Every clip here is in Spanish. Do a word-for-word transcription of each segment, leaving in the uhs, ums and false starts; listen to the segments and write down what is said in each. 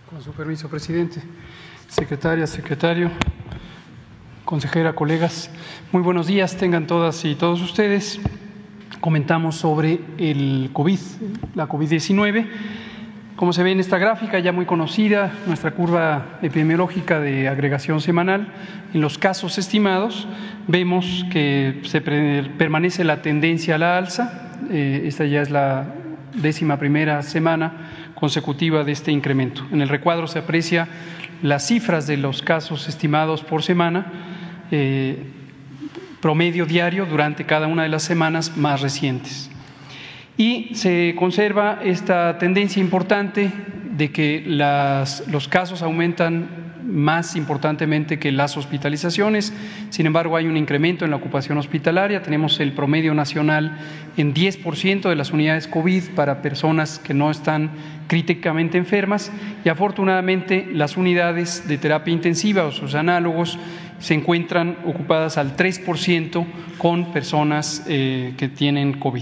Con su permiso, presidente, secretaria, secretario, consejera, colegas, muy buenos días tengan todas y todos ustedes. Comentamos sobre el COVID, la COVID diecinueve. Como se ve en esta gráfica ya muy conocida, nuestra curva epidemiológica de agregación semanal, en los casos estimados vemos que se permanece la tendencia a la alza. Eh, esta ya es la décima primera semana consecutiva de este incremento. En el recuadro se aprecia las cifras de los casos estimados por semana, eh, promedio diario durante cada una de las semanas más recientes. Y se conserva esta tendencia importante de que las, los casos aumentan más importantemente que las hospitalizaciones. Sin embargo, hay un incremento en la ocupación hospitalaria. Tenemos el promedio nacional en diez por ciento de las unidades COVID para personas que no están críticamente enfermas, y afortunadamente las unidades de terapia intensiva o sus análogos se encuentran ocupadas al tres por ciento con personas eh, que tienen COVID.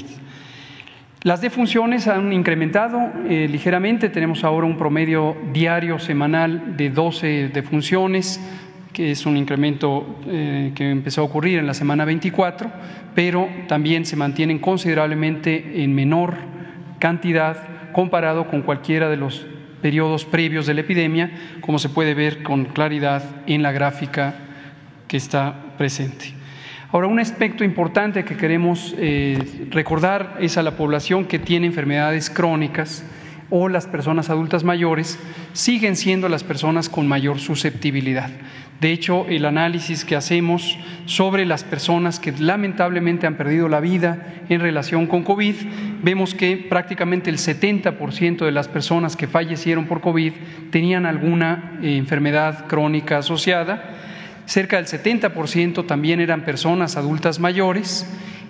Las defunciones han incrementado eh, ligeramente. Tenemos ahora un promedio diario semanal de doce defunciones, que es un incremento eh, que empezó a ocurrir en la semana veinticuatro, pero también se mantienen considerablemente en menor cantidad comparado con cualquiera de los periodos previos de la epidemia, como se puede ver con claridad en la gráfica que está presente. Ahora, un aspecto importante que queremos eh, recordar es a la población que tiene enfermedades crónicas o las personas adultas mayores, siguen siendo las personas con mayor susceptibilidad. De hecho, el análisis que hacemos sobre las personas que lamentablemente han perdido la vida en relación con COVID, vemos que prácticamente el setenta por ciento de las personas que fallecieron por COVID tenían alguna eh, enfermedad crónica asociada. Cerca del setenta por ciento también eran personas adultas mayores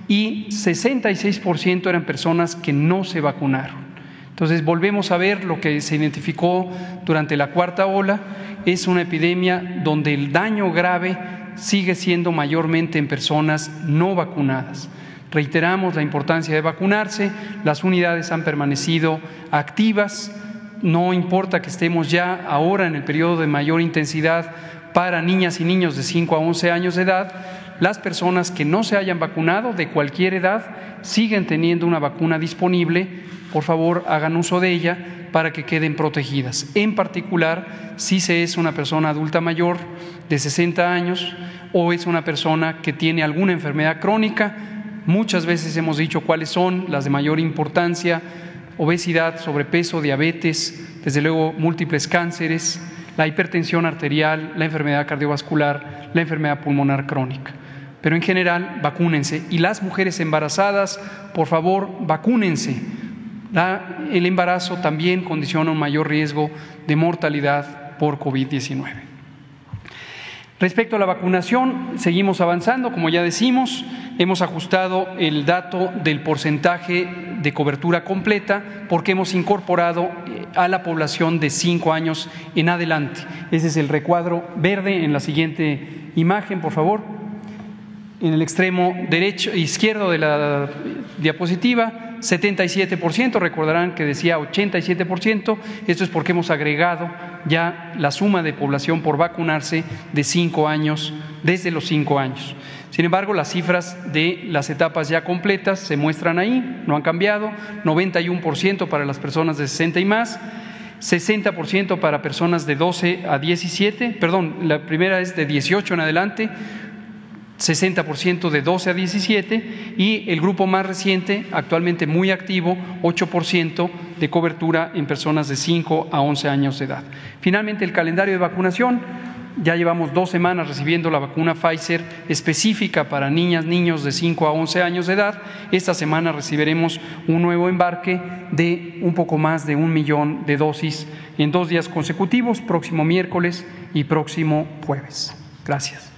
y sesenta y seis por ciento eran personas que no se vacunaron. Entonces, volvemos a ver lo que se identificó durante la cuarta ola. Es una epidemia donde el daño grave sigue siendo mayormente en personas no vacunadas. Reiteramos la importancia de vacunarse. Las unidades han permanecido activas. No importa que estemos ya ahora en el periodo de mayor intensidad para niñas y niños de cinco a once años de edad, las personas que no se hayan vacunado de cualquier edad siguen teniendo una vacuna disponible. Por favor, hagan uso de ella para que queden protegidas. En particular, si se es una persona adulta mayor de sesenta años o es una persona que tiene alguna enfermedad crónica. Muchas veces hemos dicho cuáles son las de mayor importancia: obesidad, sobrepeso, diabetes, desde luego múltiples cánceres, la hipertensión arterial, la enfermedad cardiovascular, la enfermedad pulmonar crónica. Pero en general, vacúnense. Y las mujeres embarazadas, por favor, vacúnense. La, el embarazo también condiciona un mayor riesgo de mortalidad por COVID diecinueve. Respecto a la vacunación, seguimos avanzando, como ya decimos, hemos ajustado el dato del porcentaje de cobertura completa porque hemos incorporado a la población de cinco años en adelante. Ese es el recuadro verde en la siguiente imagen, por favor. En el extremo derecho e izquierdo de la diapositiva, setenta y siete por ciento, recordarán que decía ochenta y siete por ciento, esto es porque hemos agregado ya la suma de población por vacunarse de cinco años, desde los cinco años. Sin embargo, las cifras de las etapas ya completas se muestran ahí, no han cambiado: noventa y uno por ciento para las personas de sesenta y más, sesenta por ciento para personas de doce a diecisiete, perdón, la primera es de dieciocho en adelante, sesenta por ciento de doce a diecisiete, y el grupo más reciente, actualmente muy activo, ocho por ciento de cobertura en personas de cinco a once años de edad. Finalmente, el calendario de vacunación: ya llevamos dos semanas recibiendo la vacuna Pfizer específica para niñas, niños de cinco a once años de edad. Esta semana recibiremos un nuevo embarque de un poco más de un millón de dosis en dos días consecutivos, próximo miércoles y próximo jueves. Gracias.